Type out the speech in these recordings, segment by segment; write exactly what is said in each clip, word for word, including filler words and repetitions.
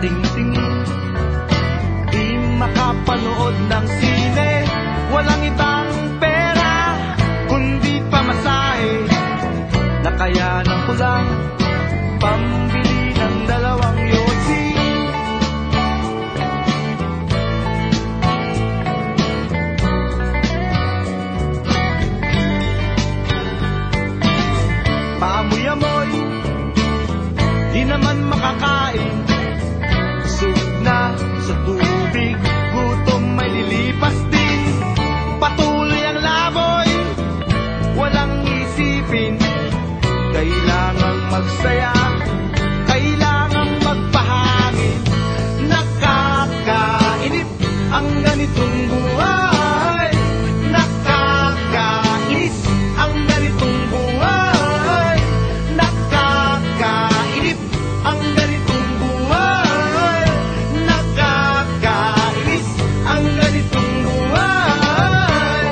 tingin-tingin. Di makapanood ng sine, walang ibang pera kundi pamasahe. Nakayanan ko lang pambili ng dalawang yosi. Paamoy-amoy, di naman makakain. Suot na sa tubig, gutom may lilipas din. Patuloy ang laboy, walang isipin. Kailangang magsaya, kailangang magpahangin. Nakakainip ang ganitong buhay. Nakakainis ang ganitong buhay. Nakakainip ang ganitong buhay. Nakakainis ang ganitong buhay.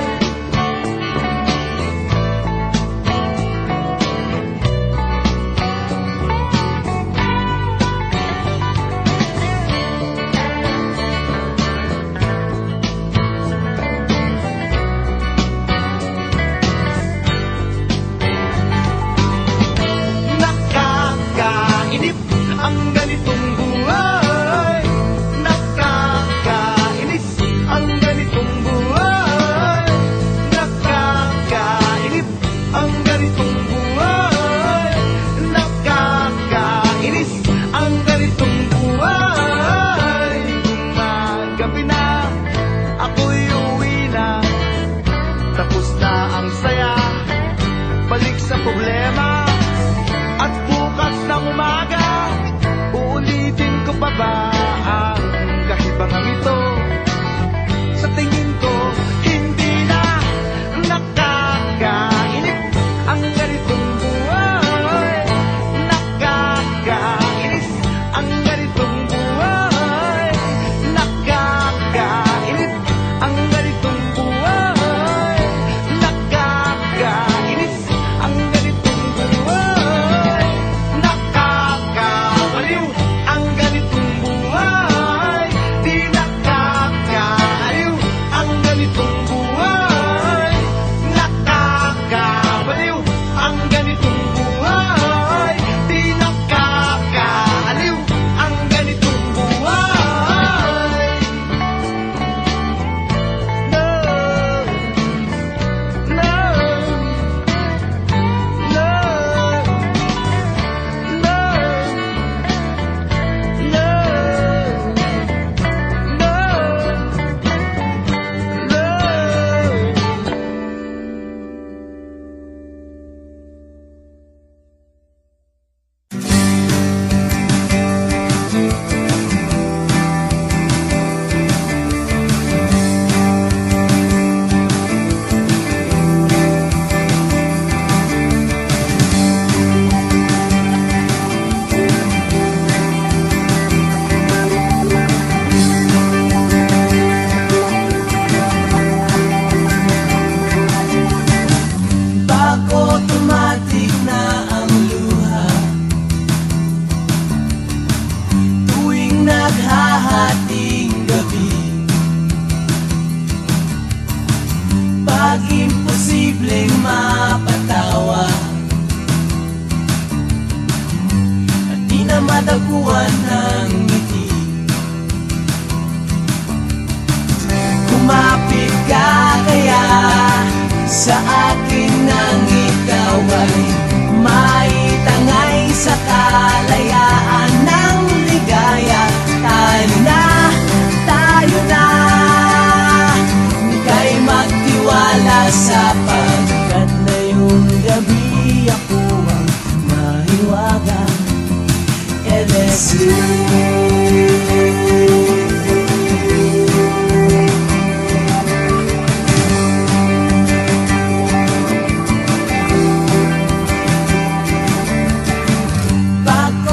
Nakakainip ang ganitong buhay. Nakakainis ang ganitong buhay. Nakakainip ang ganitong buhay. Nakakainis ang ganitong buhay. Gumagabi na, ako'y uwi na. Tapos na ang saya, balik sa problema. At bukas ng umaga, uulitin ko pa ba ang kahibangang ito? Sa tingin ko, hindi na. Nakakainip ang ganitong buhay. Nakakainis ang ganitong buhay. Nakakainis ang ganitong buhay. Nakakainis ang ganitong buhay. Nakakabaliw ang ganitong buhay. Di nakakaaliw ang ganitong buhay. Nakakabaliw ang ganitong buhay. Di nakakaaliw ang ganitong buhay. No, no, no, no, no, Pag automatic na ang luha, tuwing naghahating gabi. Pag imposibleng mapatawa at di na madaguan ng ngiti. Kumapit ka kaya sa akin nang ikaw ay maitangay sa kalayaan ng ligaya. Tayo na, tayo na, kay magtiwala sapagkat ngayong gabi ako ang mahiwaga. L S U. Pag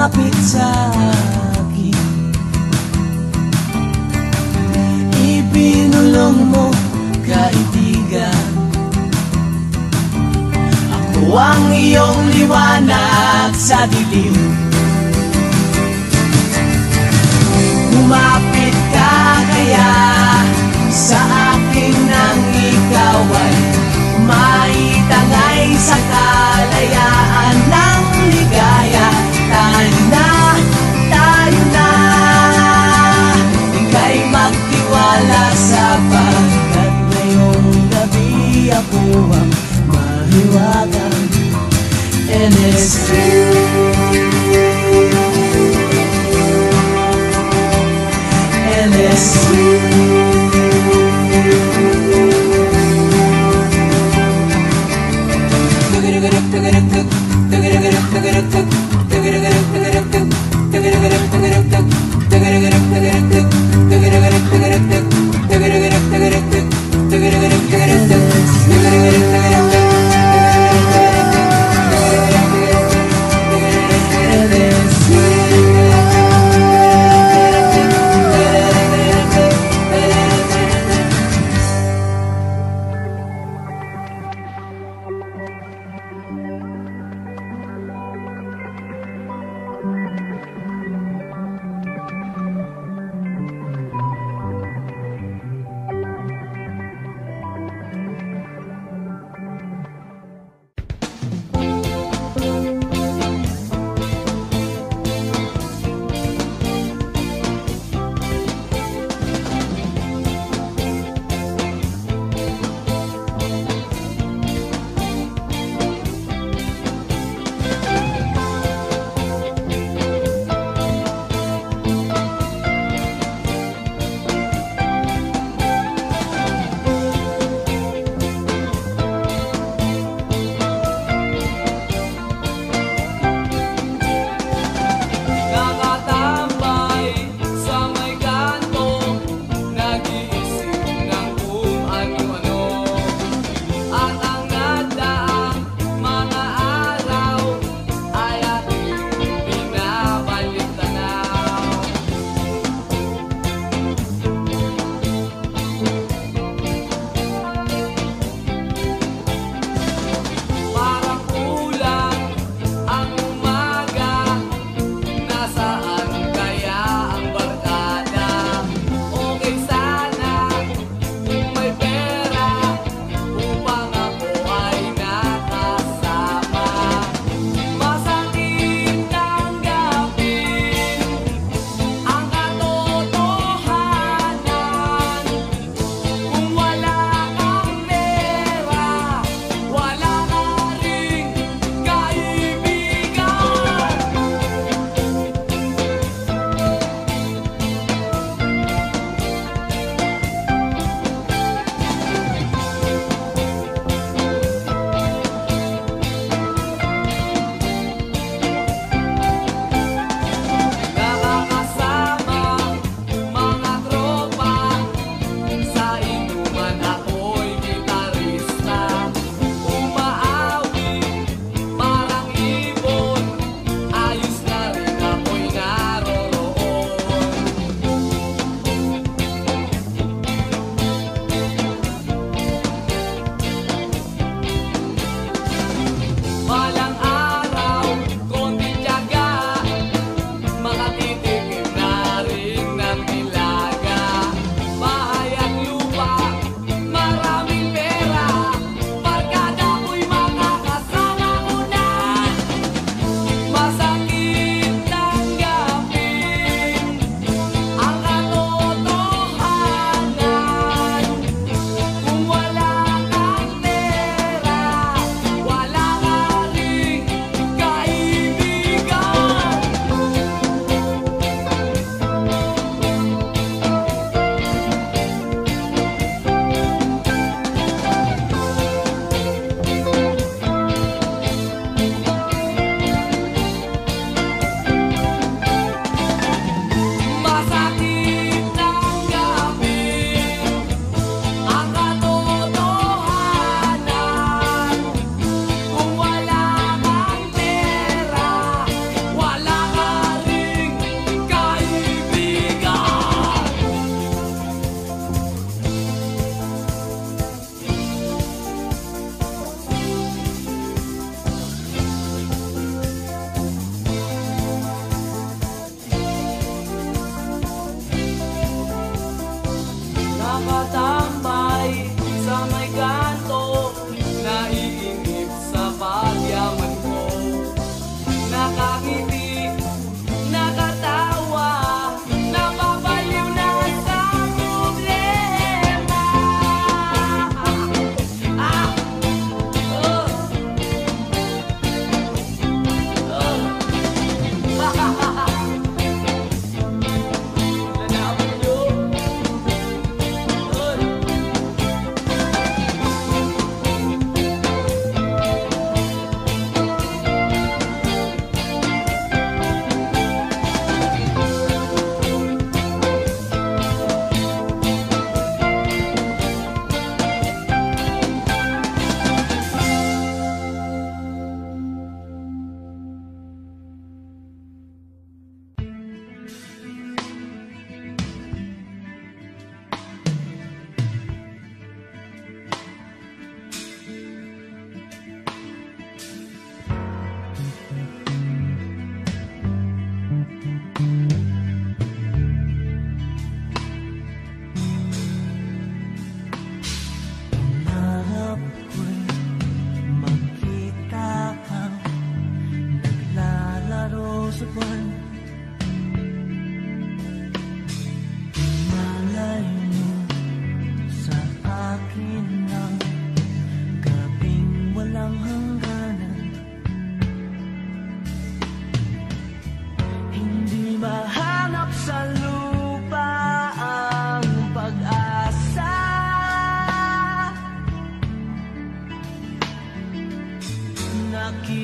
lumapit sa akin. Ibinulong mo, kaibigan, ako ang iyong liwanag sa dilim. Lumapit ka kaya sa akin nang ikaw ay maitangay sa kalayaan ng ligaya. Tayo na, tayo na, ika'y magtiwala sapagkat ngayong gabi ako ang mahiwagang. And it's true, and it's true.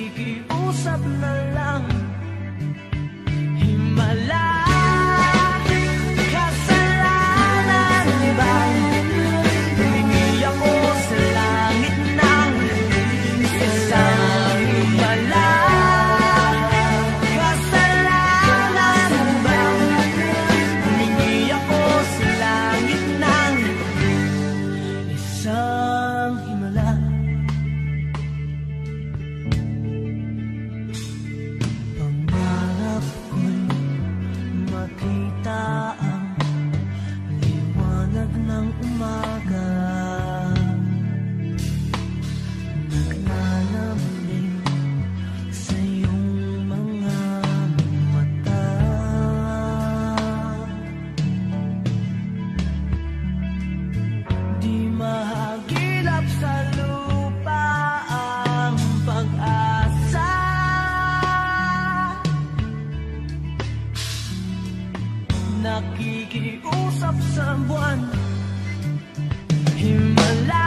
nakikiusap na lang. Himala, kasalanan ba? Humingi ako sa langit ng isang himala. Kasalanan ba? Humingi ako sa langit ng isang himala. Pangarap ko'y makita ang liwanag ng umaga. Naglalambing sa iyong mga mata. Di mahagilap sa lupa ang pag-asa. Nakikiusap sa buwan. Himala,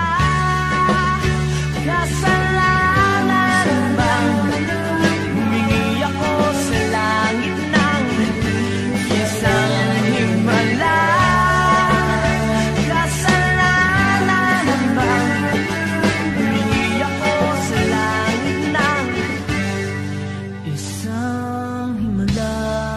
kasalanan bang humingi ako sa langit ng isang himala? Kasalanan bang humingi ako sa langit ng isang himala?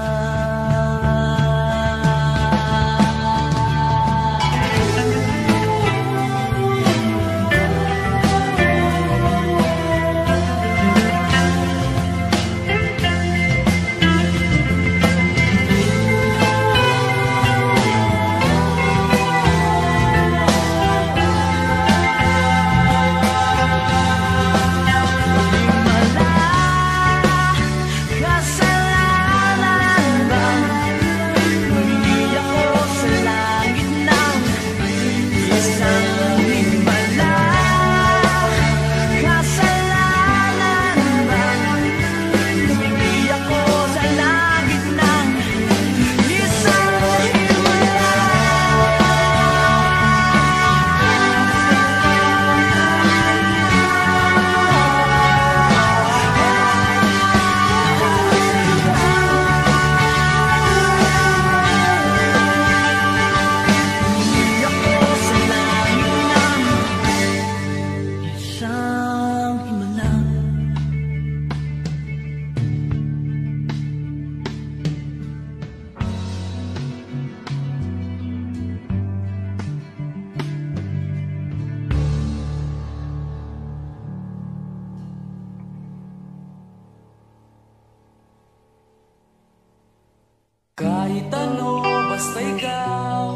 Kahit ano, basta ikaw,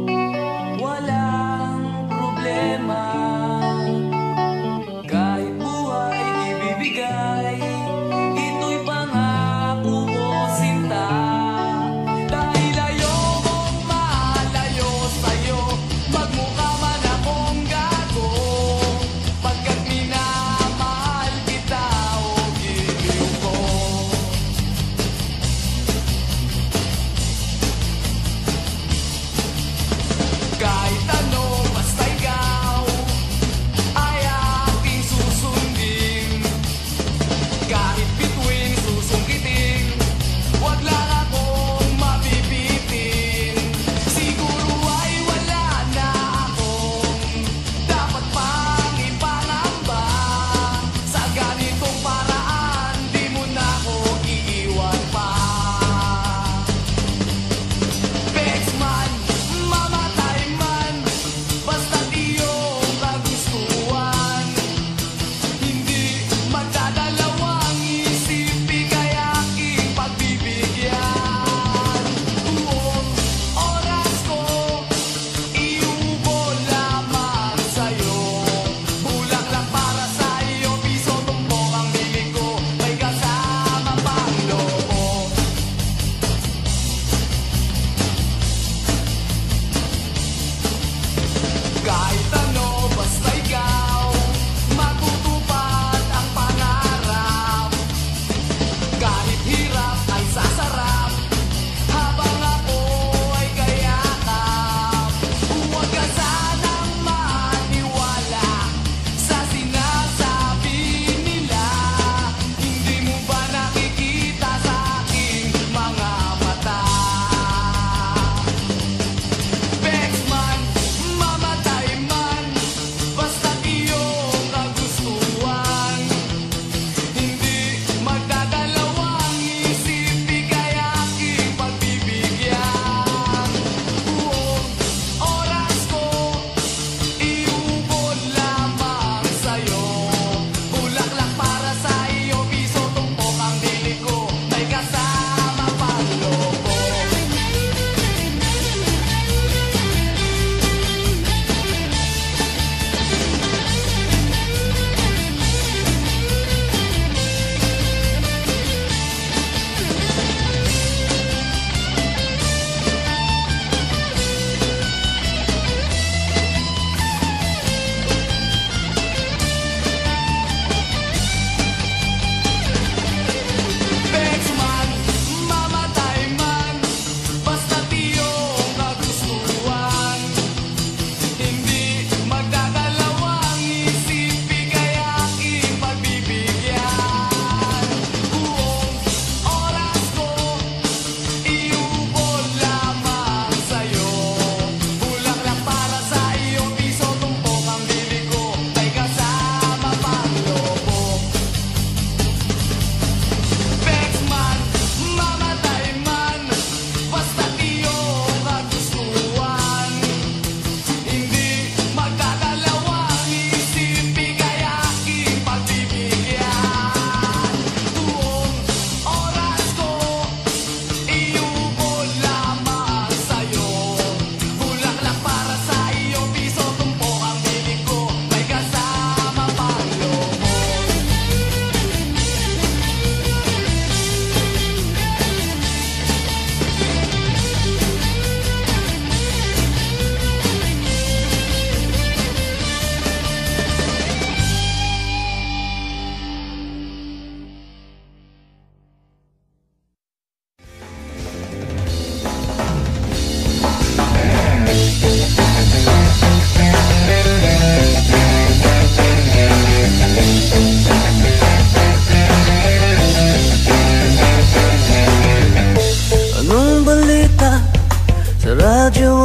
walang problema. Kahit buhay ibibigay, ito'y pangako ko, sinta. Dahil ayokong malayo sa'yo, magmukha man akong gago. Pagkat minamahal kita, o giliw ko.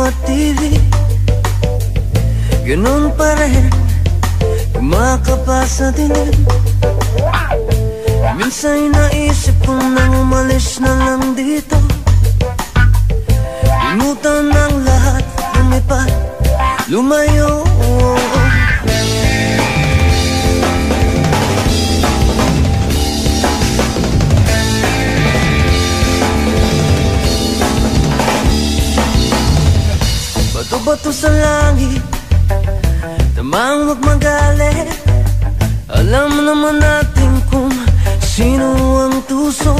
at T V, ganun pa rin kumakapa sa dilim. Minsan'y naisip ko nang umalis na lang dito, limutan ng lahat, lumipat, lumayo. Bato-bato sa langit, tamang huwag magalit. Alam naman natin kung sino ang tuso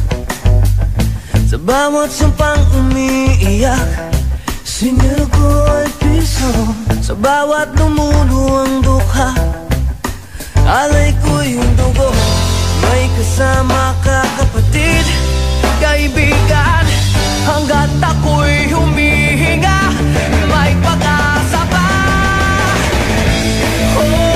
sa bawat sampang umiiyak, sinilko ay piso. Sa bawat lumulo ang dukha, alay ko'y dugo. May kasama ka kapatid, kaibigan, hanggat ako'y humihinga, may pag-asa pa. Oh,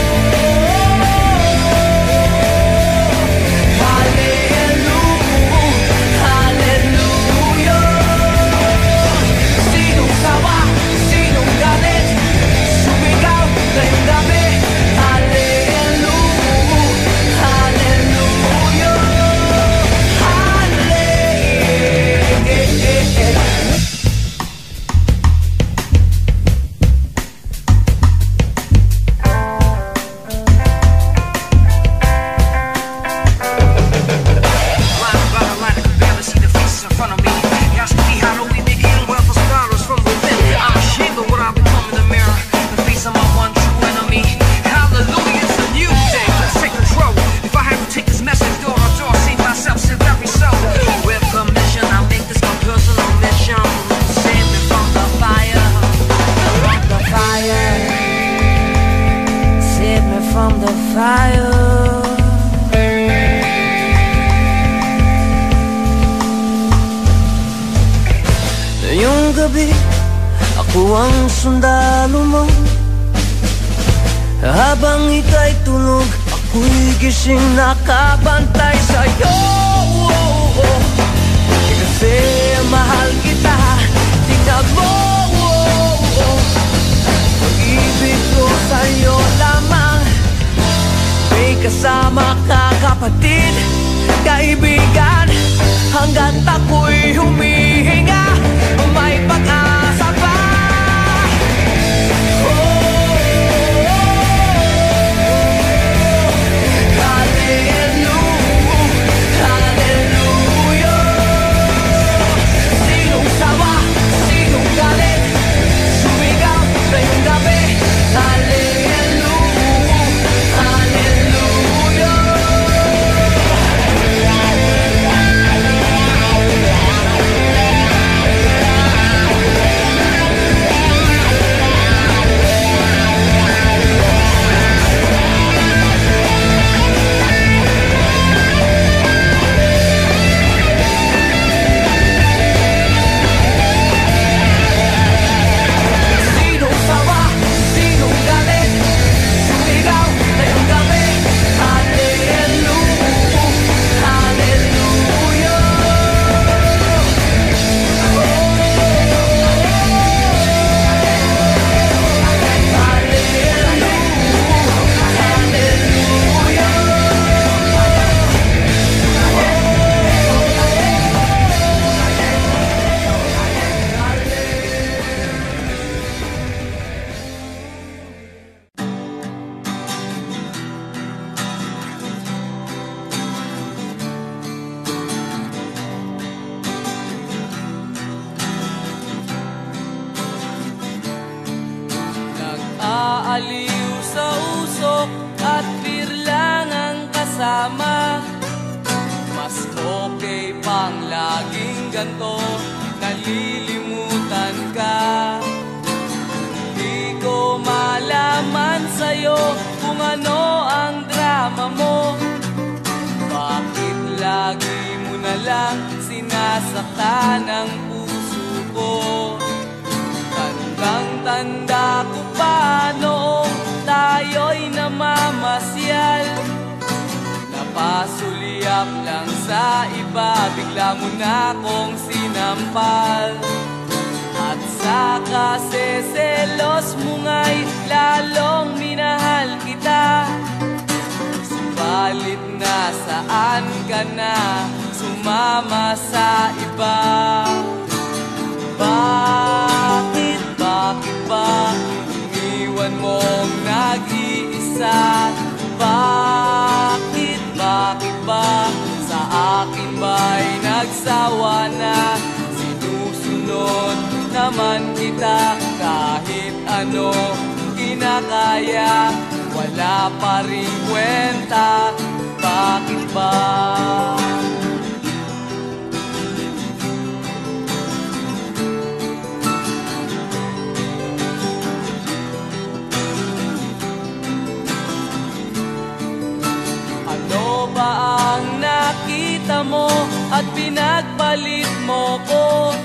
ang sundalo mo, habang ika'y tulog, ako'y gising nakabantay sa'yo. Oh, oh. Kasi mahal kita, tingnan mo. Oh, oh. Pag-ibig ko sa'yo lamang, may kasama ka kapatid, kaibigan, hanggat ako'y humihinga, may pag-asa pa. Aliw sa usok at birlang ang kasama, mas okay pang laging ganto, nalilimutan ka. Di ko malaman sa'yo kung ano ang drama mo, bakit lagi mo na lang sinasaktan ang puso ko. Tandang-tanda ko pa noong tayo'y namamasyal, napasulyap lang sa iba, bigla mo na akong sinampal. At Sa kaseselos mo nga'y lalong minahal kita. Subalit nasaan ka na, sumama sa iba? Bakit, bakit ba iniwan mong nag-iisa? Bakit, bakit ba sa akin ba'y nagsawa na? Sinusunod naman kita kahit ano kinakaya, wala pa rin kwenta. Bakit ba? Ano ba ang nakita mo at pinagpalit mo ko?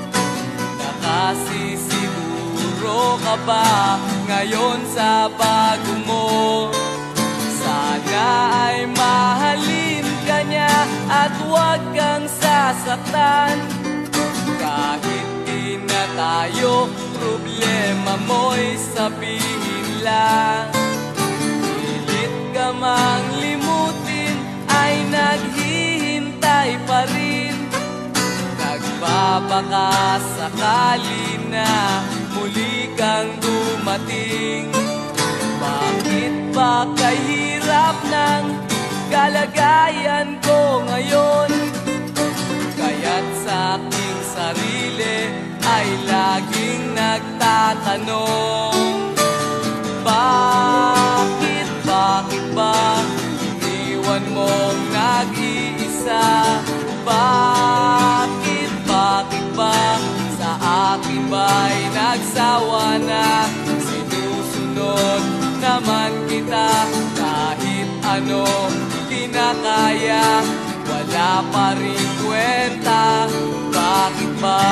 Nakasisiguro ka ba ngayon sa bago mo? Sana ay mahalin ka niya at huwag kang sasaktan. Kahit di na tayo, problema mo'y sabihin lang. Pilit ka mang limutin ay naghihintay pa rin. Nagbabaka sakali na muli kang dumating. Bakit ba kahirap ng kalagayan ko ngayon? Kaya't sa aking sarili ay laging nagtatanong, bakit, bakit ba iniwan mong nag-iisa? Bakit, bakit ba sa akin ba'y nagsawa na? Sinusunod naman kita kahit ano kinakaya, wala pa rin kwenta. Bakit ba?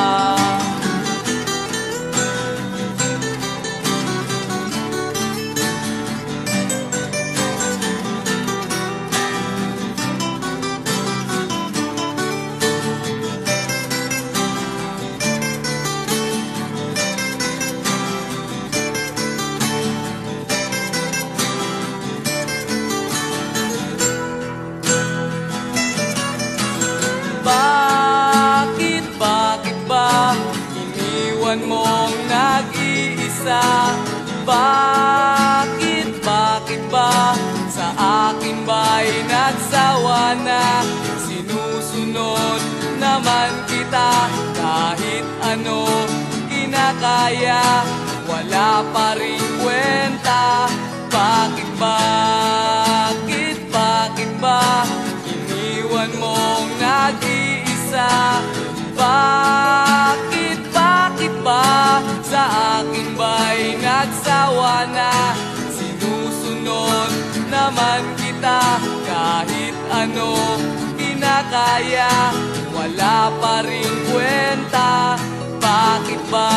Bakit, bakit ba iniwan mong nag-iisa? Bakit, bakit ba sa akin ba'y nagsawa na? Sinusunod naman kita kahit ano kinakaya, wala pa rin kwenta. Bakit, bakit, bakit ba iniwan mong nag-iisa? Bakit, bakit ba sa akin ba'y nagsawa na? Sinusunod naman kita kahit ano kinakaya, wala pa rin kwenta. Bakit ba?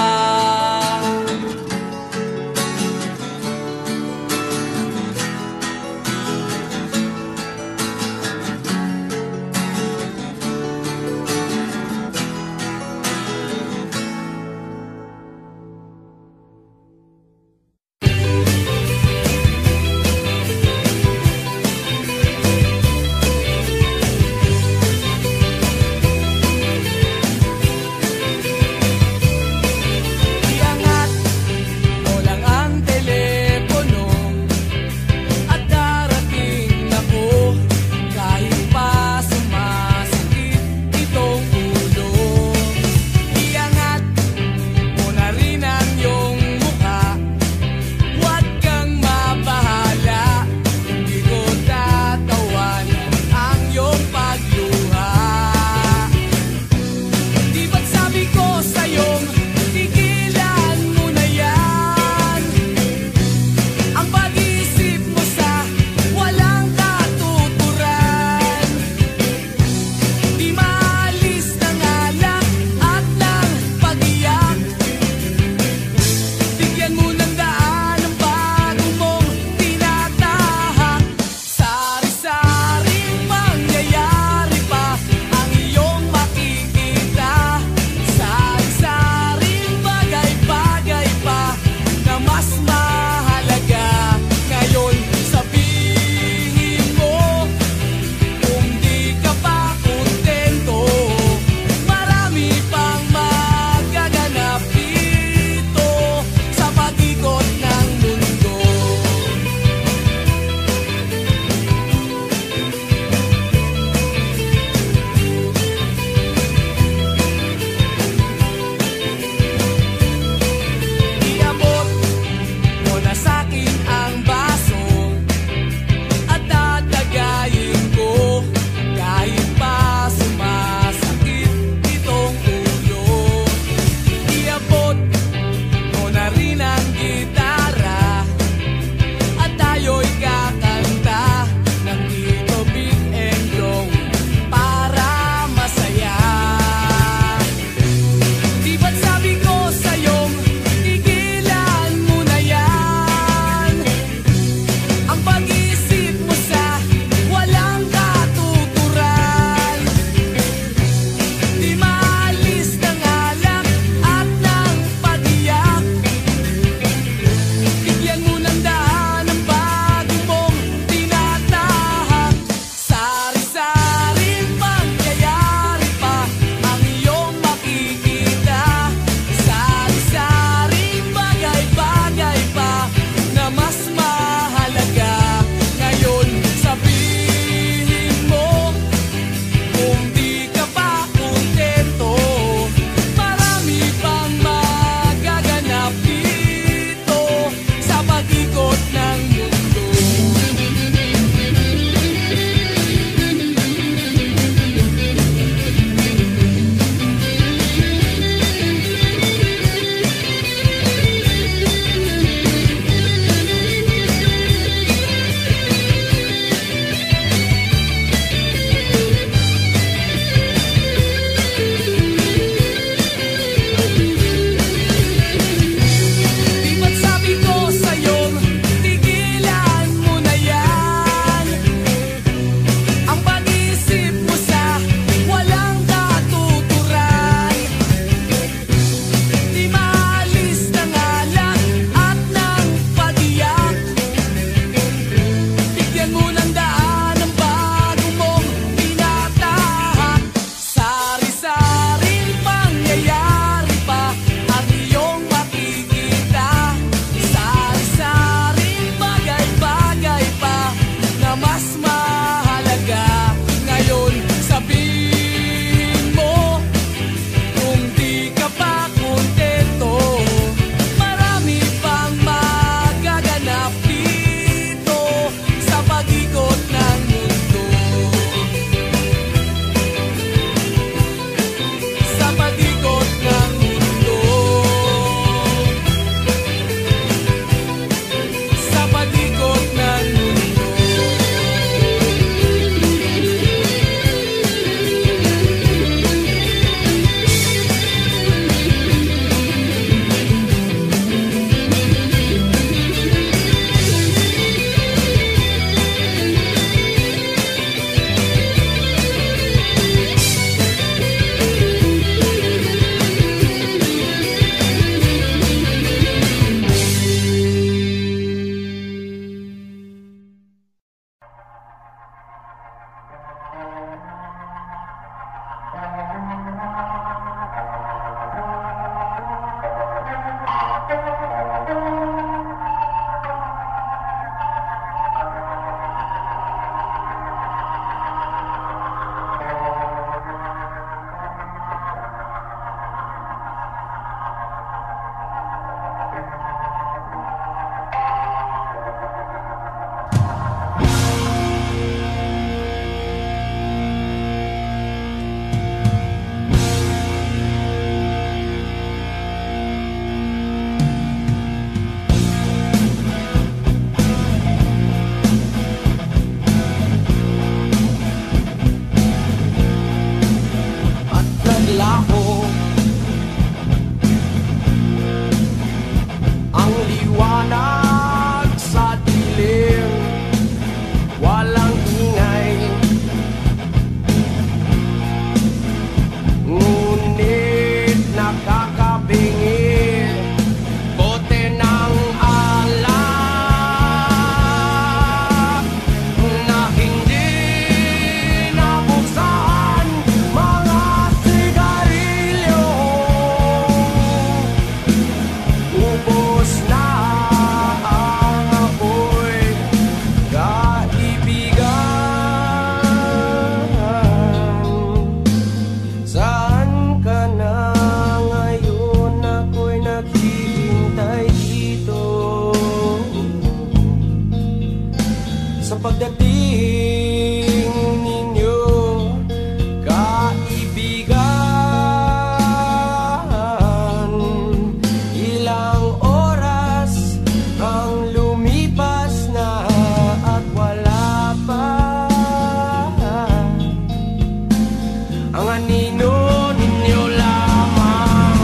ang anino ninyo lamang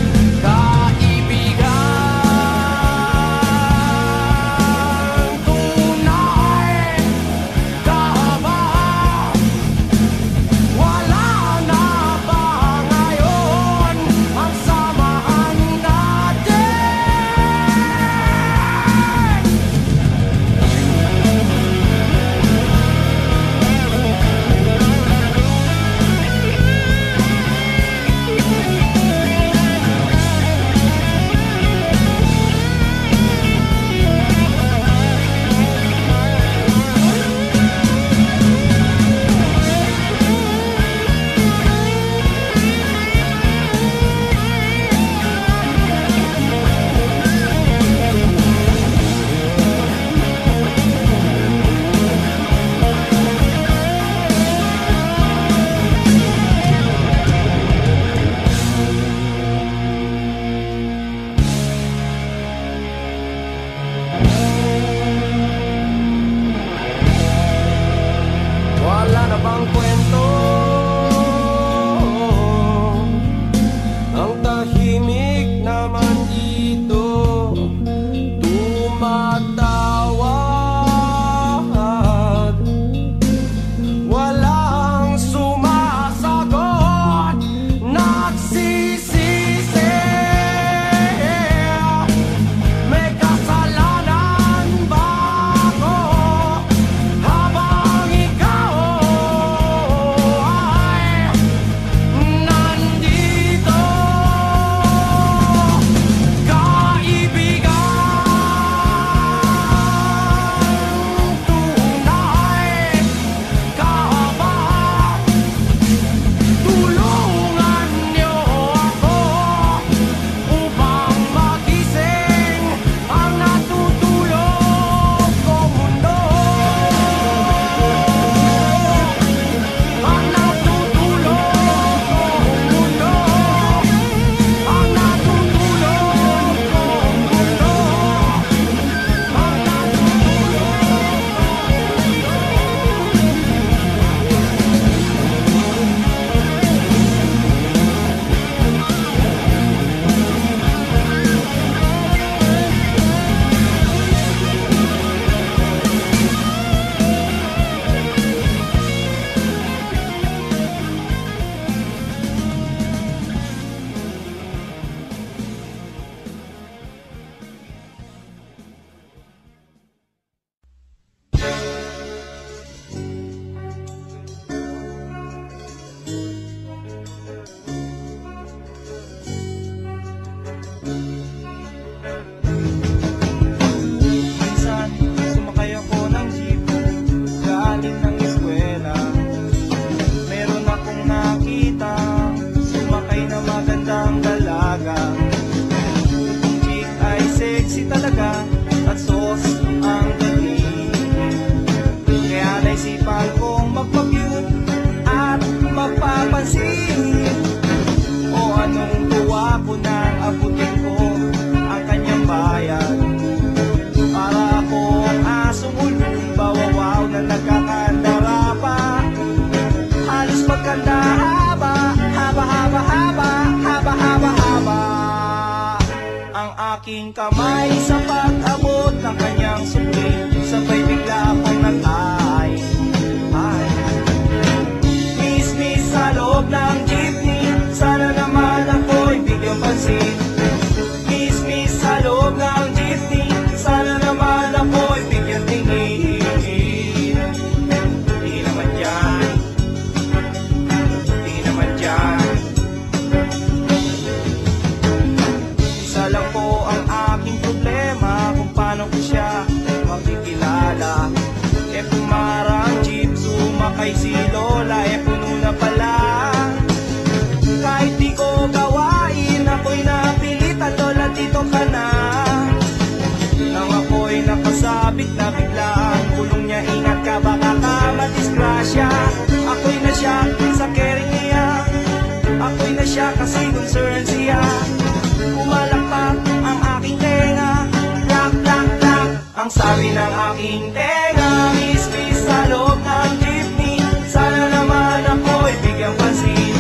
kaibigan. Tunay kahabaan, wala na ba ngayon ang samahan natin? Wala na bang kwento ang tahimik naman dito tumatawag, walang sumasagot, nagsisisi. May kasalanan ba ako habang ikaw ay nandito? Kaibigan, tunay kahabaan, tulungan niyo ako upang magising ang natutulog kong mundo. Ang natutulog kong mundo. Ang natutulog kong mundo. Ang Minsan, sumakay ako ng jeep galing ng eskwela. Meron akong nakita sumakay na magandang dalaga. Itong chick ay sexy talaga at sos ang dating. Kaya naisipan kong magpa-cute at mapapansin. O anong tuwa ko nang abutin ko ang kanyang bayan. Para ako ang asong ulong bawawaw na nagkakandara pa. Halos pagkanda haba, haba, haba, haba, haba, haba, haba. Ang aking kamay sa pag-abot ng kanyang sukli, sabay bigla akong nag-ay. Ay. Miss, miss sa loob ng jeepney, sana naman ako'y bigyang pansin. Miss, miss sa loob ng jeepney, sana naman ako'y bigyang tingin. Di naman yan, di naman yan. Isa lang po ang aking problema kung paano ko siya makikilala. E pumarang jeep, sumakay si Lola, e puno na pala. Kahit di ko gawain, ako'y napilitan, Lola, dito ka na. Nang ako'y napasabit na bigla ang kulong niya, ingat ka baka ka madisgrasya. Ako'y na siya sa caring niya, ako'y na siya kasi concerned siya. Pumalakpak ang aking tenga, plak, plak, plak. Ang sabi ng aking tenga, miss, miss sa loob ng jeepney, sana naman ako'y bigyang pansin.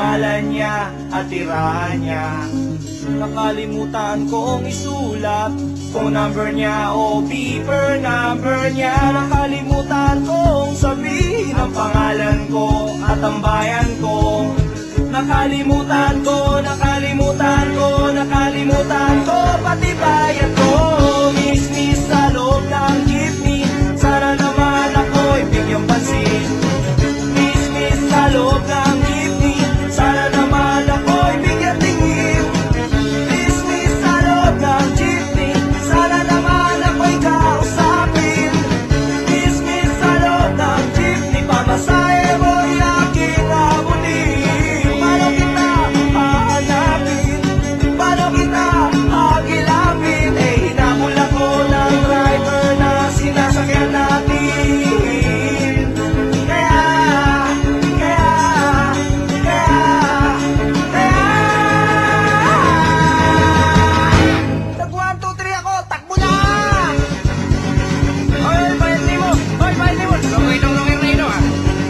pangalan niya at tirahan niya. Nakalimutan kong isulat phone number niya o paper number niya. Nakalimutan kong sabihin ang pangalan ko at ang bayan ko. Nakalimutan ko, nakalimutan ko, nakalimutan ko pati bayan ko. Miss, miss sa loob ng jeepney, sana naman ako'y bigyang pansin. Miss, miss sa loob ng jeepney, sana naman ako'y bigyang tingin. Miss, miss sa loob ng jeepney, sana naman ako'y kausapin. Miss, miss sa loob ng jeepney, pamasahe mo'y aking abutin. Paano kita hahanapin? Paano kita hagilapin? Eh, hinabol ako ng driver na sinasakyan natin. Kaya, kaya, kaya, kaya Tag one, two, three ako, takbo na! Oy, pahinti mo! Oy, pahinti mo! Lungay nung lungay rino ah!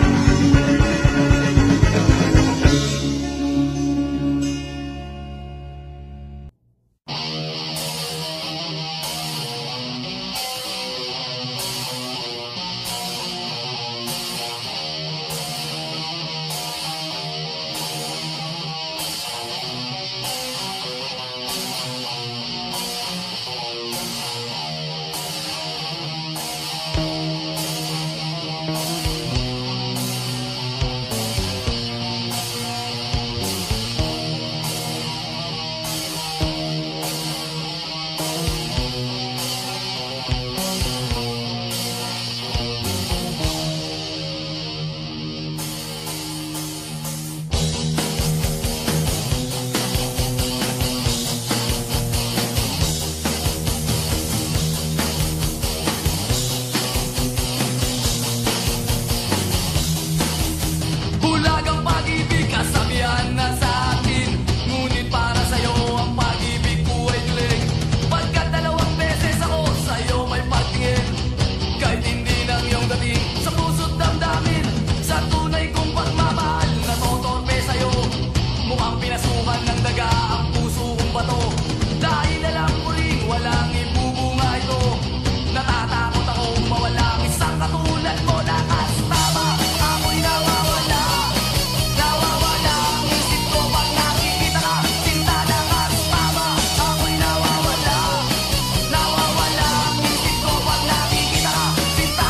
Bulag ang pag-ibig, kasabihan na sa akin. Ngunit para sa'yo ang pag-ibig ko ay tulig. Pagkat dalawang beses ako sa'yo may pagtingin. Kahit hindi ng iyong dating sa puso't damdamin. Sa tunay kong pagmamahal na totorpe sa'yo. Mukhang pinasukan ng daga ang puso kong bato. Dahil alam ko rin walang ibubunga ito. Natatakot akong mawalang isang katulad mo na kastama. Ako'y nawawala. Nawawala ang isip ko pag nakikita ka. Sinta na kastama. Ako'y nawawala. Nawawala ang isip ko pag nakikita ka. Sinta.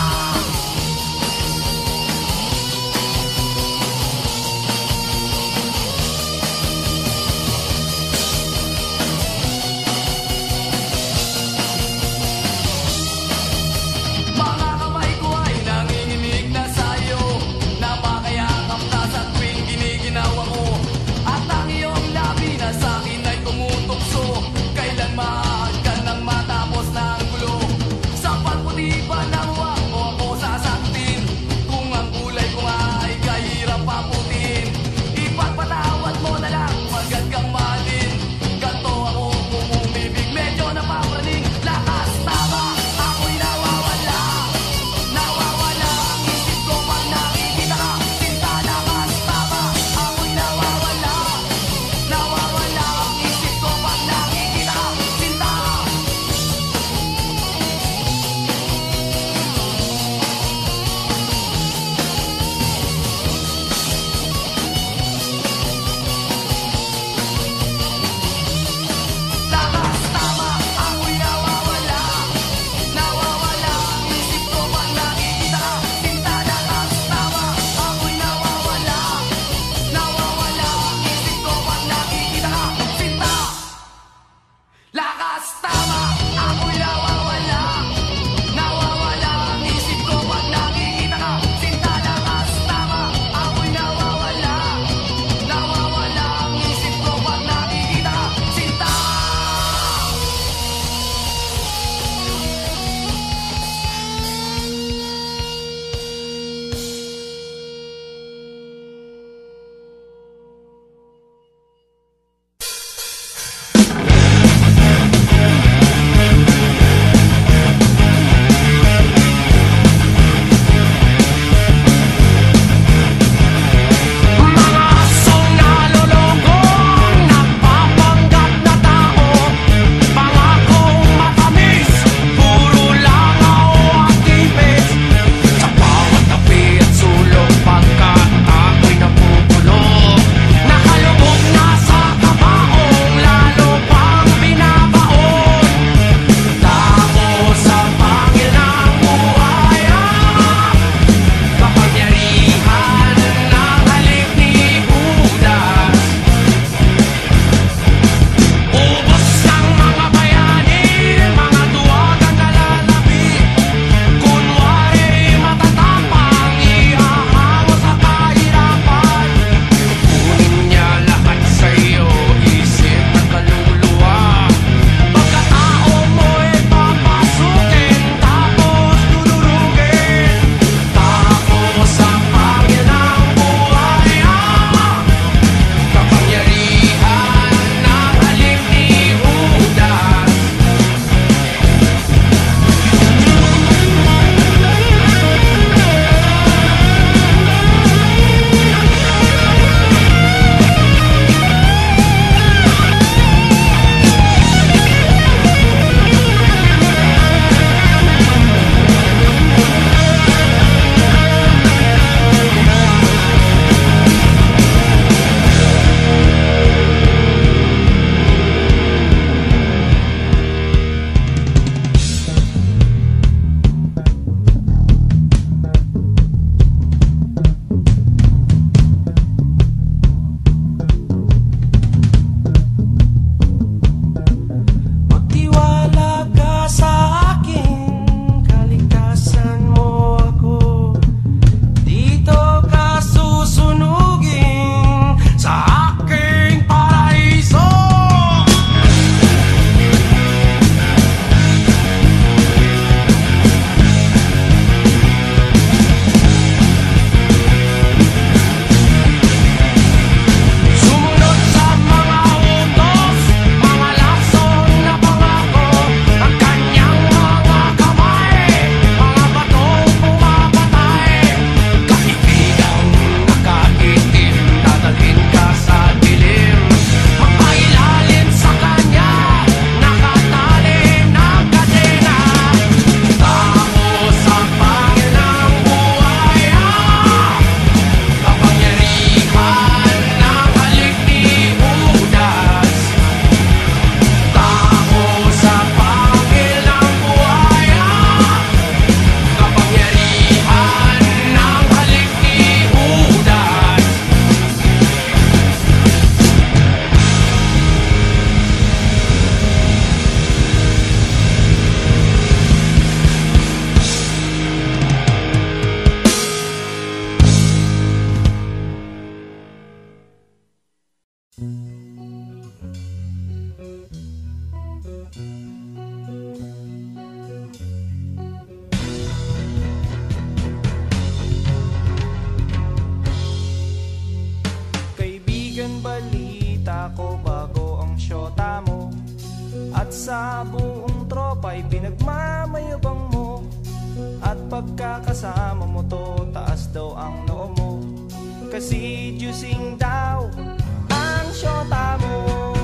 sa buong tropa'y pinagmamayabang mo. At pagkakasama mo to, taas daw ang noo mo. Kasi juicing daw ang syota mo.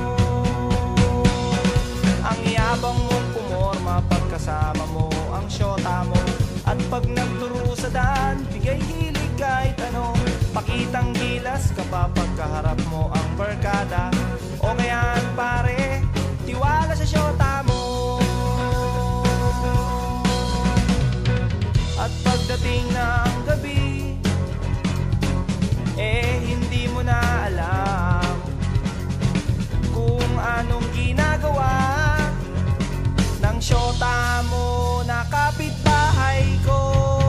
Ang yabang mong pumorma pagkasama mo ang syota mo. At pag nagturo sa daan, bigay hilig kahit ano. Pakitang gilas kapag pagkaharap mo ang barkada. O kaya pare, tiwala sa syota mo. At pagdating ng gabi, eh hindi mo na alam kung anong ginagawa ng syota mo na kapitbahay ko.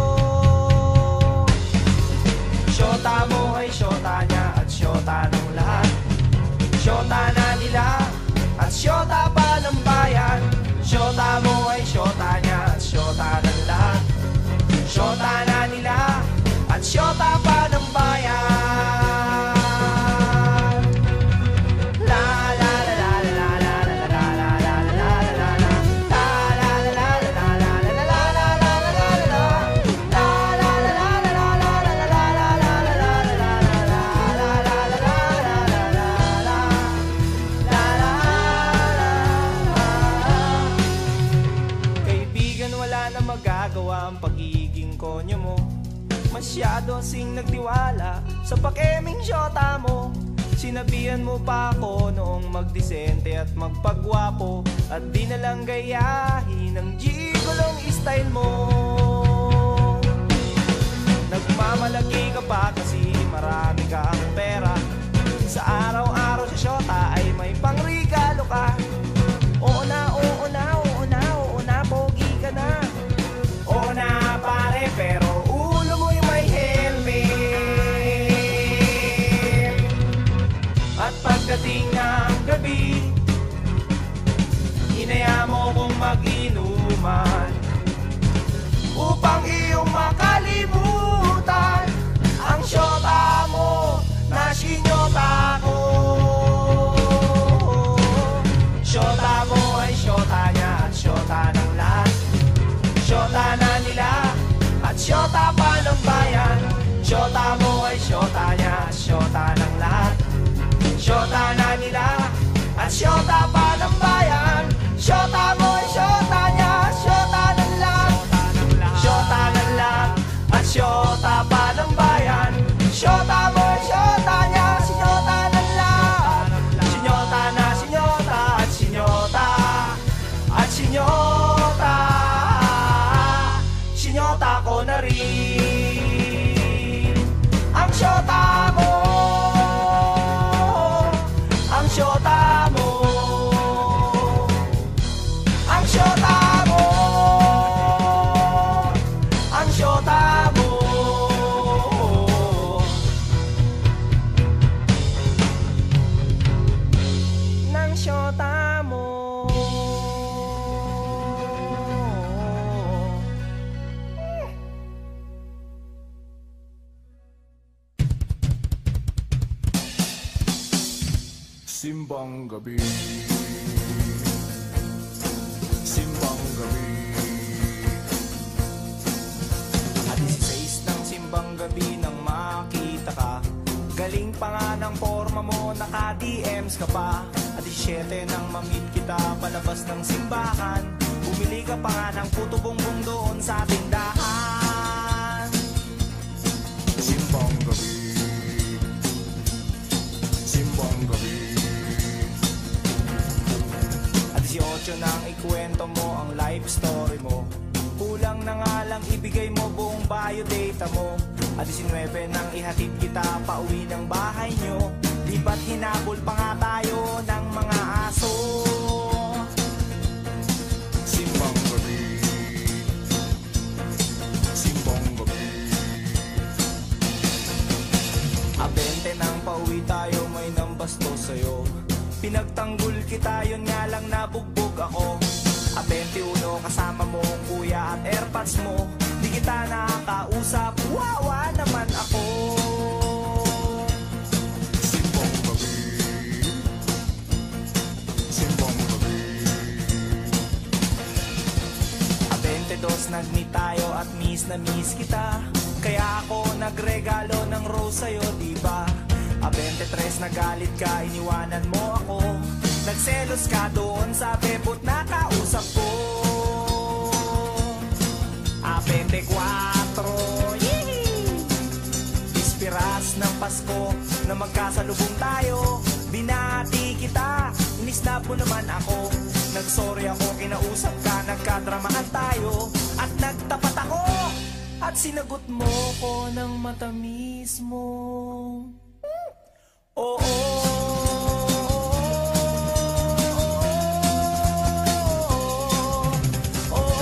Syota mo ay syota niya at syota ng lahat. Syota na nila at syota pa ng bayan. Syota mo ay syota niya at syota ng lahat. Syota na nila at syota pa ng bayan. La la la la la la la la la la la la la la. La la la la la la la la la la la la la la. La la la la la la la la la la la la la la la. La la la la la la la la. La la. Kaibigan, wala na magagawa ang pagiging konyo mo. Masyado sing nagtiwala sa pakeming syota mo. Sinabihan mo pa ako noong magdisente at magpagwapo. At di na lang gayahin ang gigolong style mo. Nagmamalaki ka pa kasi marami ka ang pera. Sa araw-araw sa syota ay may pangregalo ka. Oo na, oo na, oo na, oo na, pogi ka na. Oo na pare, pero ulo mo yung may helmet. At pagdating ng gabi, inaya mo kong mag-inuman upang iyong makalimutan ang syota mo na sinyota ko. Syota mo ay syota niya at syota ng lahat. Syota na nila at syota pa ng bayan. Syota mo ay syota niya at syota ng lahat. Syota na nila at syota pa ng bayan. Syota mo ay syota niya at syota ng lahat. Syota ng lahat at syota pa ng bayan. Syota mo ay syota niya at syota ng lahat. Sinyota na sinyota at sinyota at sinyota. Sinyota ko na rin ang syota mo. Ang syota mo. Ang syota mo. Ang syota mo. Nang syota mo. Simbang gabi, simbang gabi. Alas sais ng simbang gabi nang makita ka. Galing pa nga ng forma mo, naka-D Ms ka pa. At isyete nang mamit kita palabas ng simbahan. Bumili ka pa nga ng puto bongbong doon sa tindahan. Simbang gabi, simbang gabi. Disyotso nang ikwento mo ang life story mo. Kulang na nga lang ibigay mo buong biodata mo. At disinwebe nang ihatid kita pa uwi ng bahay nyo. Di ba't hinabol pa nga tayo ng mga aso? Simbang gabi, simbang gabi. Abente nang pauwi tayo, may nambasto sa'yo. Pinagtanggol kita, yun nga lang nabugbog ako. A twenty-one kasama mo ang kuya at airpods mo. Di kita nakakausap, wawa naman ako. Simbang gabi, simbang gabi. Tapos nag-meet tayo at miss na miss kita. Kaya ako nagregalo ng rose sa'yo, diba? A twenty-tres nagalit ka, iniwanan mo ako. Nagselos ka doon sa bebot na kausap ko. A twenty-four, yee! Ispiras ng Pasko na magkasalubong tayo. Binati kita, inisnab mo naman ako. Nagsorry ako, kinausap ka, nagkadramaan tayo. At nagtapat ako, at sinagot mo ko ng matamis mo. Oo, oh, oh, oh,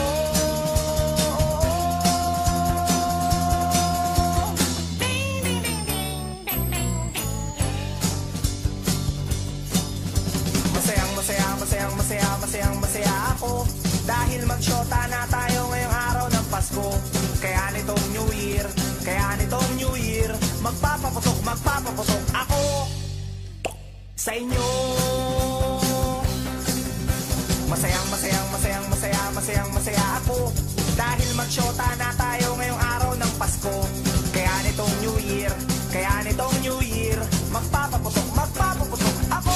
Masayang, masaya, masayang, masaya, masayang, masaya ako. Dahil magsyota na tayo ngayong araw ng Pasko. Kaya nitong New Year, kaya nitong New Year, magpapaputok, magpapaputok ako sa inyo. Masayang, masayang, masayang, masaya, masayang, masaya ako. Dahil magsyota na tayo ngayong araw ng Pasko. Kaya nitong New Year, kaya nitong New Year, magpapaputok, magpapaputok ako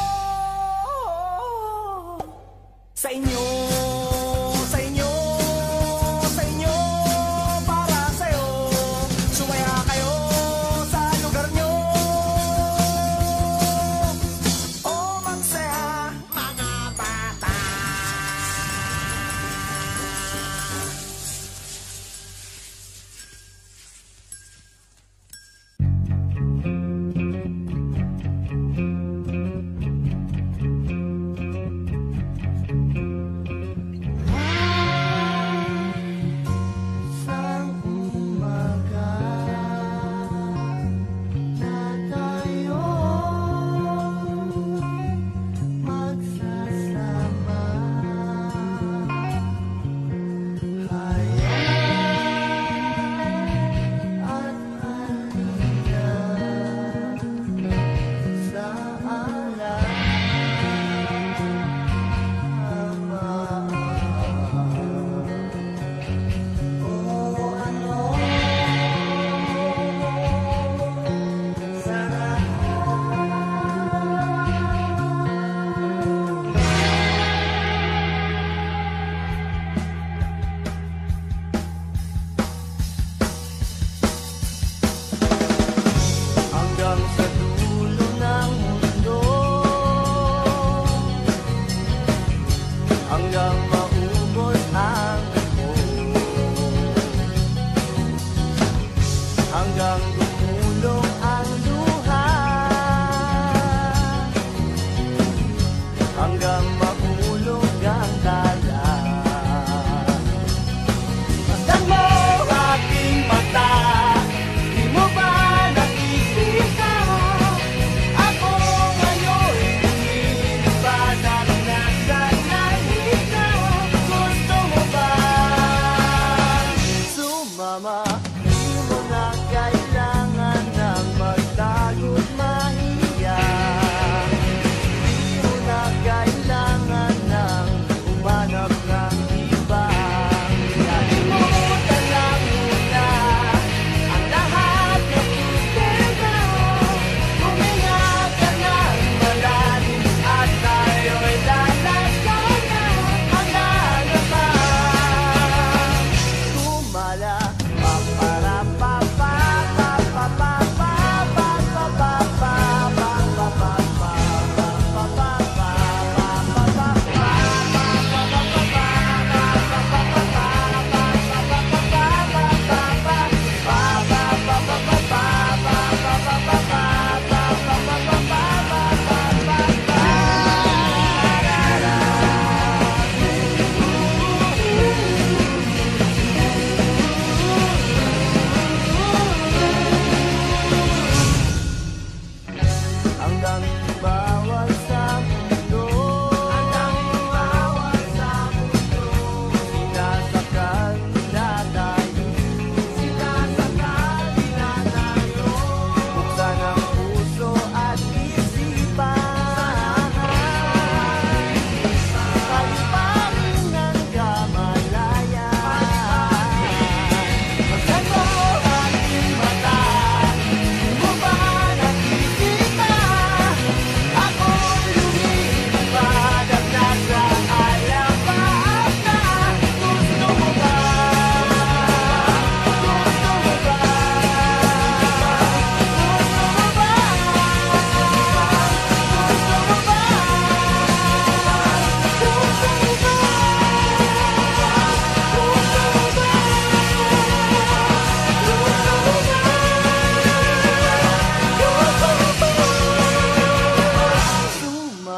sa inyo. Sa inyo, sa inyo, para sa'yo. Sumaya kayo sa lugar nyo. O magsaya, mga bata.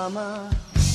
kasama.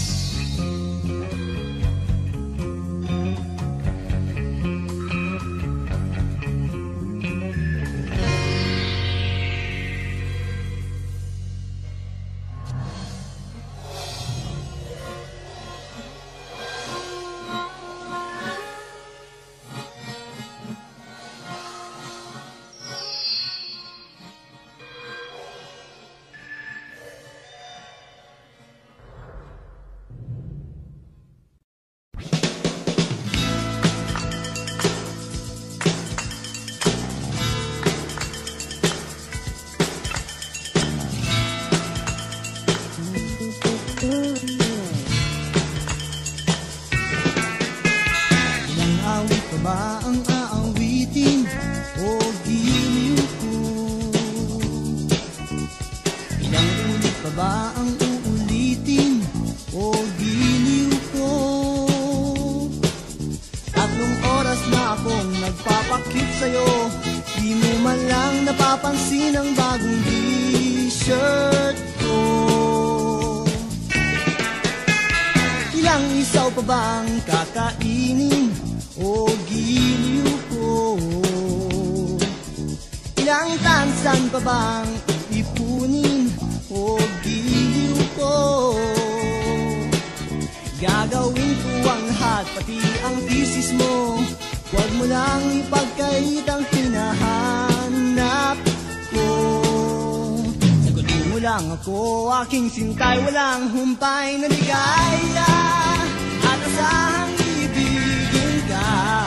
Aking sintay, walang humpay na ligaya, at asahang ibigin ka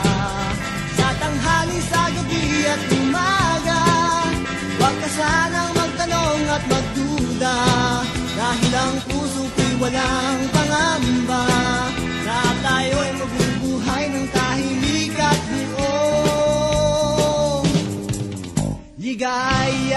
sa tanghali, sa gabi at umaga. Huwag ka sanang magtanong at magduda, dahil ang puso ko'y walang pangamba, na tayo'y mabubuhay ng tahimik at buong ligaya.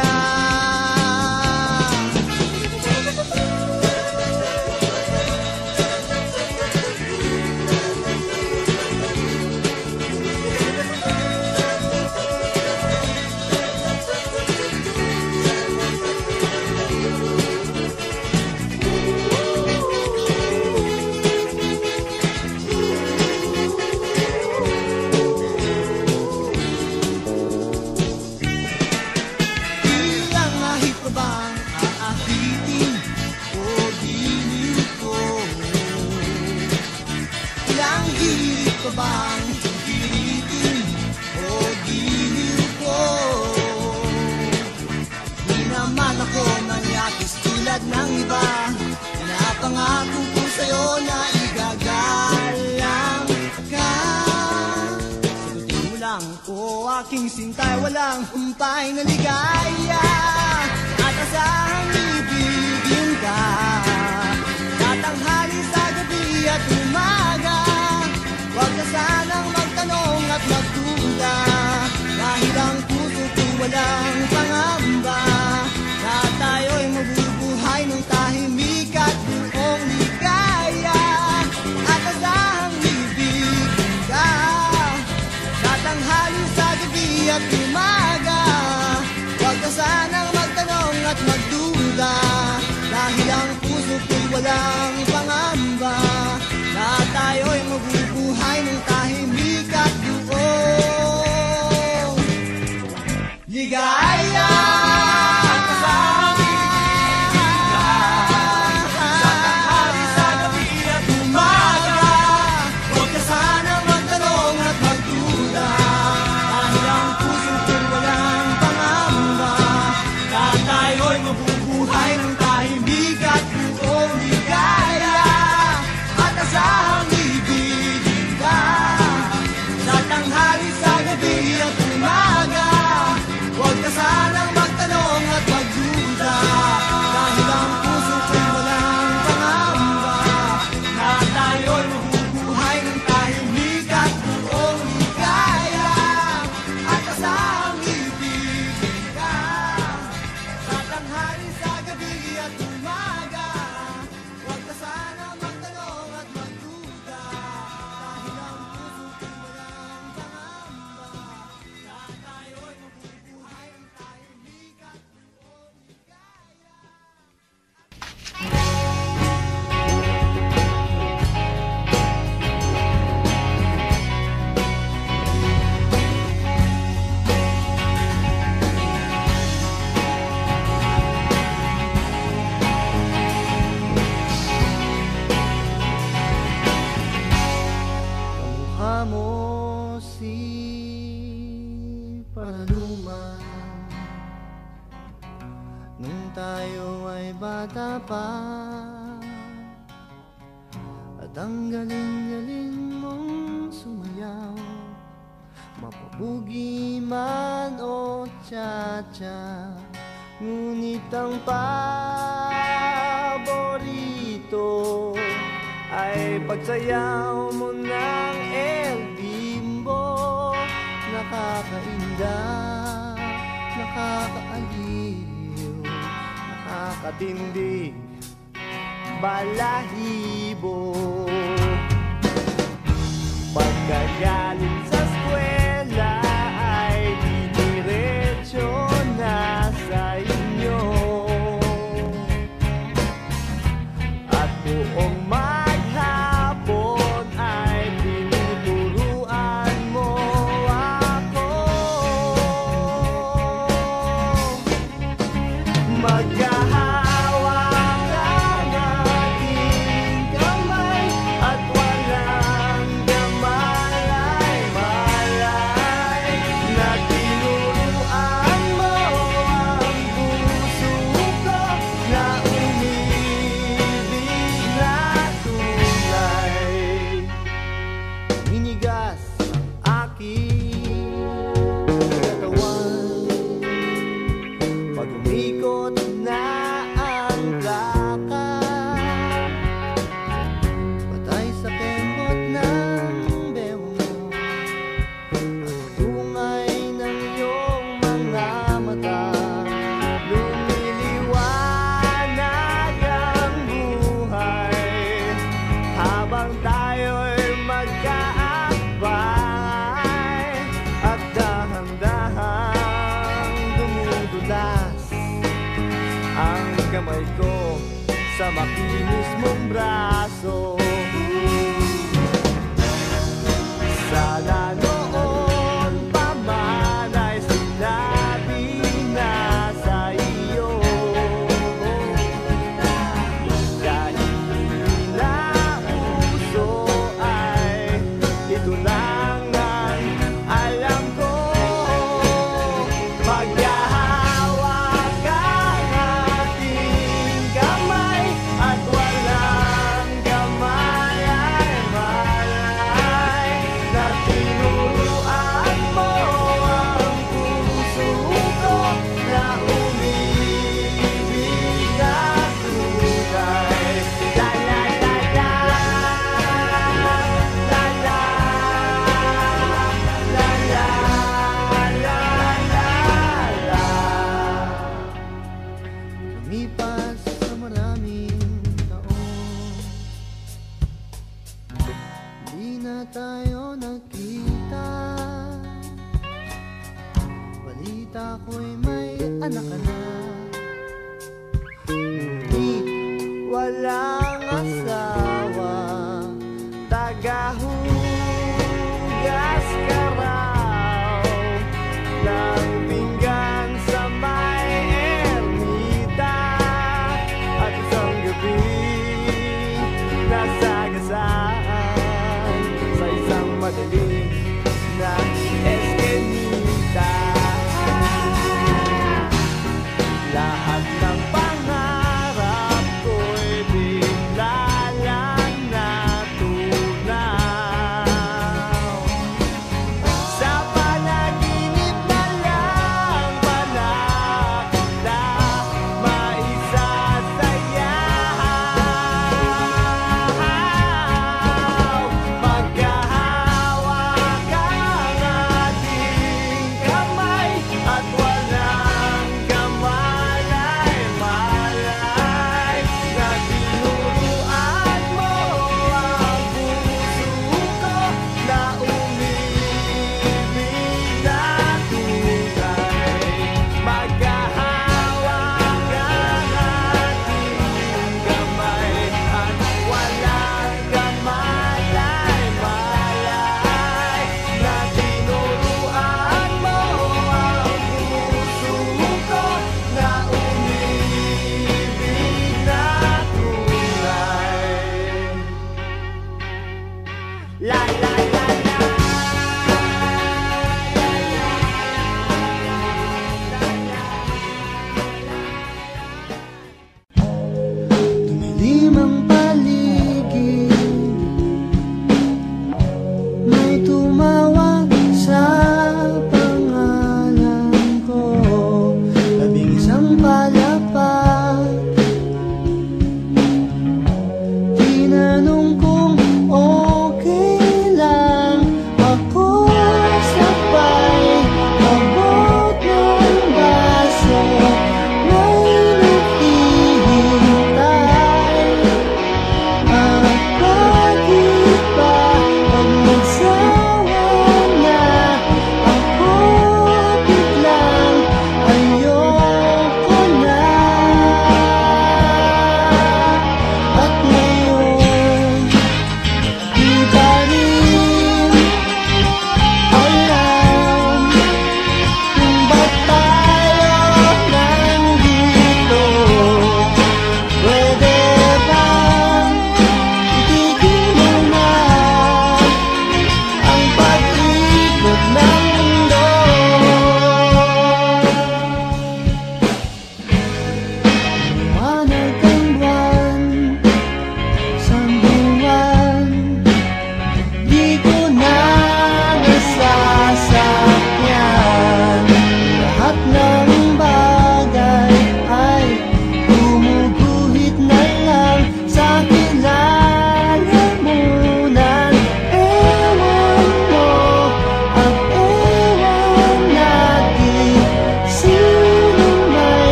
Ng iba, napangako ko sa'yo na igagalang ka. Sagutin mo lang ko, aking sintay, walang humpay na ligaya, at asahang ibigin ka sa tanghali, sa gabi at umaga. Huwag ka sanang magtanong at magduda, dahil ang puso ko'y walang pangamba, na tayo'y mabubuhay ng tahimik at buong ligaya, at asahang ibigin ka sa tanghali, sa gabi at umaga. Huwag ka sanang magtanong at magduda, dahil ang puso ko'y walang pangamba, na tayo'y mabubuhay ng tahimik at buong ligaya. Mabubuhay ng tahimik at buong ligaya. Ang galing-galing mong sumayaw, mapabugi man o cha-cha, ngunit ang paborito ay pagsayaw mo ng El Bimbo. Nakakainda, nakakaaliw, nakakatindig, balahibo. Pagkagaling sa eskwela ay diniretso na sa inyo, at buong maghapon ay tinuturuan mo ako. Magkahawak ang ating kamay at walang gamalay-malay, na tinuruan mo ang puso ko na umibig na tunay. Minigas ang aking katawan pag umikot na ang plaka, patay sa kembot ng beho mo at tungay ng iyong mga mata. Lumiliwanag ang buhay habang tayo'y magkaakbay, at dahan-dahang dumudulas ang kamay ko sa makinis mong braso. Sana noon pa man ay sinabi na sa iyo, dahil hindi na uso ay ito lang ang alam ko. Maghahawak ang ating kamay at walang gamalay-malay, na tinuruan mo ang puso ko na umibig na tunay. La la la la, la la, la la la la. Lumipas sa maraming taon, di na tayo nagkita. Balita ko'y may anak ka na, ngunit walang asawa. Tagahugas ka raw ng pinggan sa may ermita, at isang gabi nasagasaan sa isang madilim na eskenita. Lahat ng pangarap ko'y bigla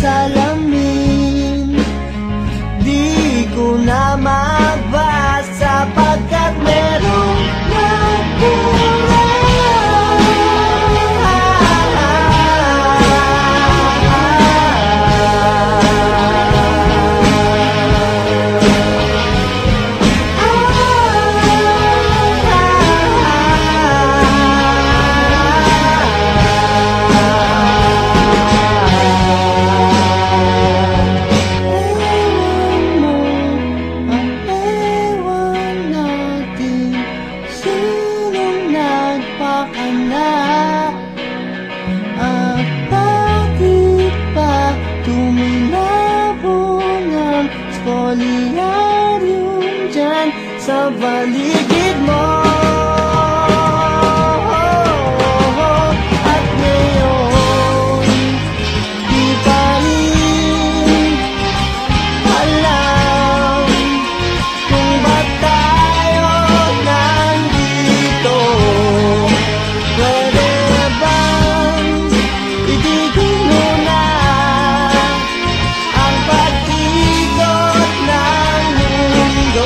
salamin. Di ko na mabasa pagkat merong nagpura. Sa paligid mo. At ngayon di pa rin alam kung ba't tayo nandito. Pwede bang itigil mo na ang pag-ikot ng mundo?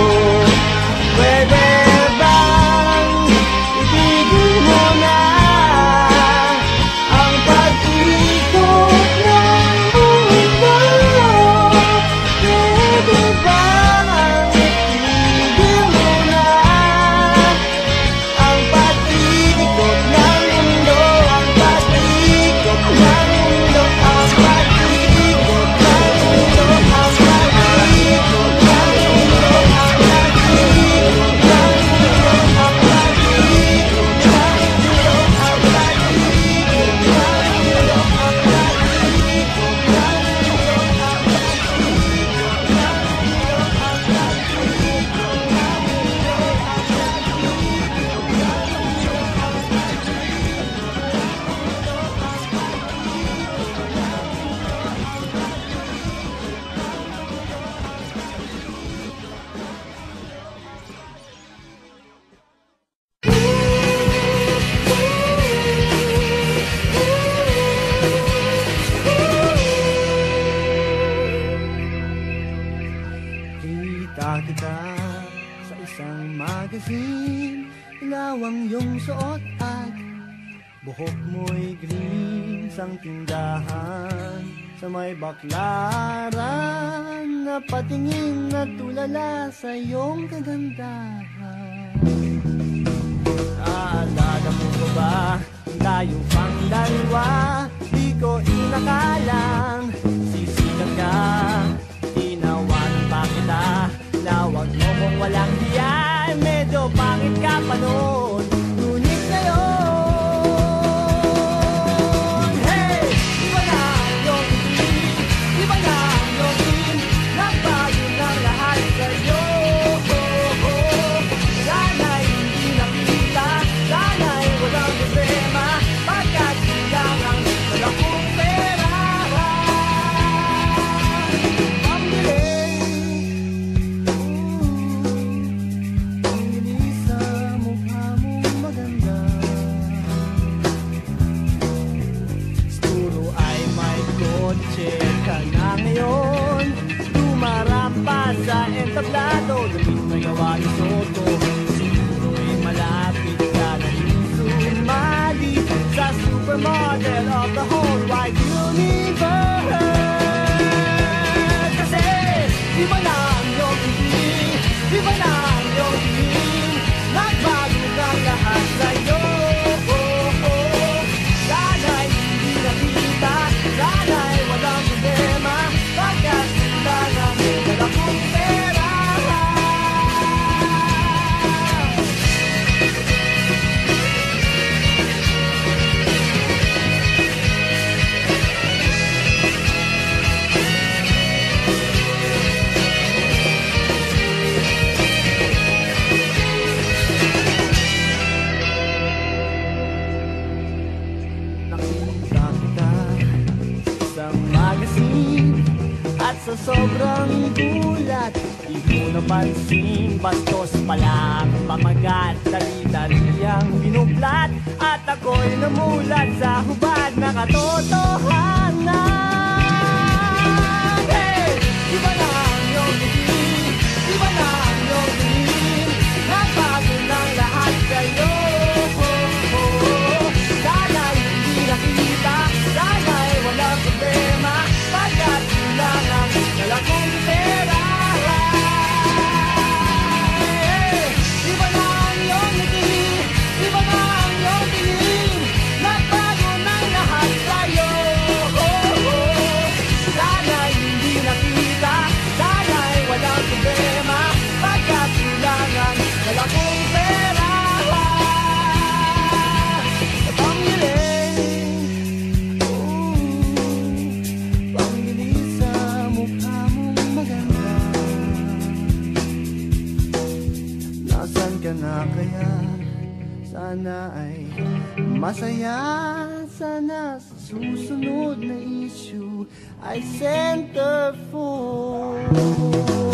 Pwede bang itigil mo na ang pag-ikot ng mundo? Pwede bang itigil mo na ang pag-ikot ng mundo? Ang pag-ikot ng mundo, ang pag-ikot ng mundo, ang pag-ikot ng mundo, ang kita kita sa isang magazine. Ilawang yung suot at buhok mo'y green. Sang tindahan sa may baklaran, napatingin na tulala sa iyong kagandahan. Naalala mo ba ba tayo pang dalawa? Di ko inakalang sisikat ka. Tinawan pa kita na wag mo kung walang hiyan. Medyo pangit ka pa noon, ngunit ngayon, hey! Iba na ang iyong tingin, iba na ang iyong tingin. Nagbago ng lahat sa'yo. Sana'y hindi nakita, sana'y walang problema, pagkat lang ang wala kong pera. Ka na ngayon, tumarampa sa entablado, lumit na gawa ni Soto. Siguro'y malapit ka na rin sumali sa supermodel of the whole wide universe. Kasi iba na ang iyong tingin, iba na ang iyong tingin. Nagbago ng lahat sa'yo. Sana'y hindi nakita, sana'y walang problema, pagkat lang ang wala kong pera. Nakita kita sa magazine at sa sobrang gulat, di ko napansin, bastos palang pamagat, dali-dali ang binublat, at ako'y namulat sa hubad na katotohanan. sana ay masaya. Sana sa susunod na issue ay centerfold.